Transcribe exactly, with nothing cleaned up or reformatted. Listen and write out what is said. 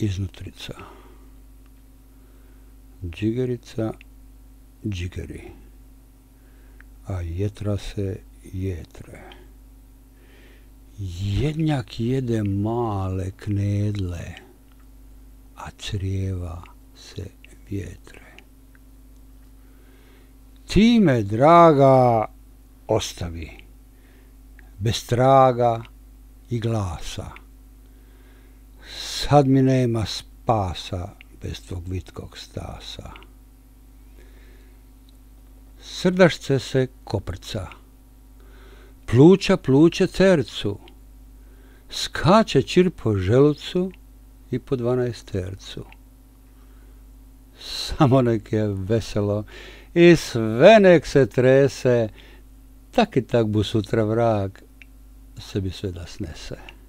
iznutrica. Džigerica džigeri, a jetra se jetre. Jednjak jede male knedle, a crijeva se vjetre. Ti me, draga, ostavi, bez traga i glasa. Sad mi nema spasa bez tvog vitkog stasa. Srdašce se koprca, pluća pluće tercu, skače čir po želucu i po dvanaestercu. Samo nek je veselo i sve nek se trese, tak i tak bu sutra vrag sebi sve da snese.